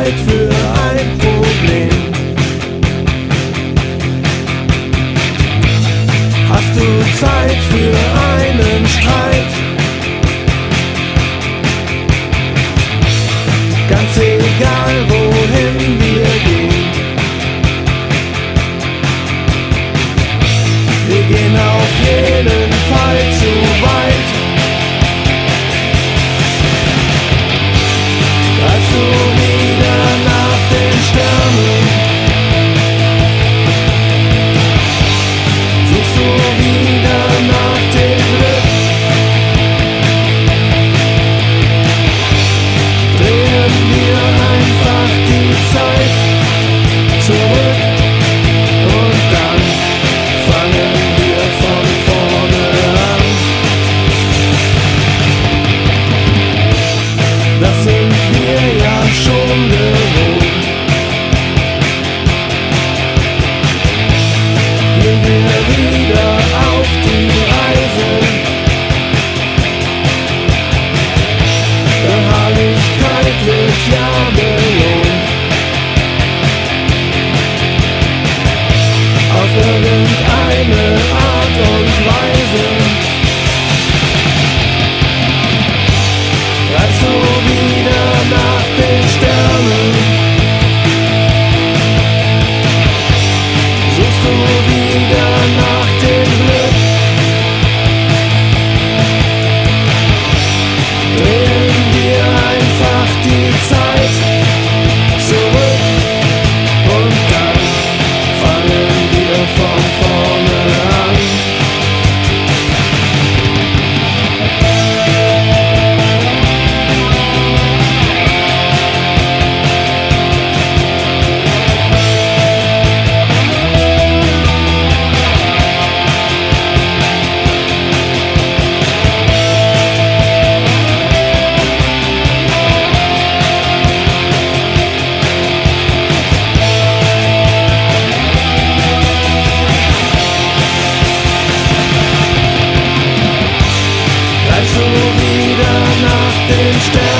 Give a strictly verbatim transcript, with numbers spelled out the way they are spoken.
Zeit für ein Problem? Hast du Zeit für einen Streit? Ganz egal, wohin wir gehen, wir gehen auf jeden Fall zu weit. Greifst du wieder nach den Sternen? Suchst du wieder nach dem Glück? Drehen wir einfach die Zeit zurück und dann fangen wir von vorne an. Das sind wir ja schon gewohnt. Gehen wir wieder auf die Reise. Beharrlichkeit wird ja belohnt. Auf irgendeine Art und Weise. Greifst du wieder nach den Sternen? Suchst du wieder nach dem Glück? Drehen wir einfach die Zeit zurück und dann fangen wir von vorne an. Greifst du wieder nach den Sternen?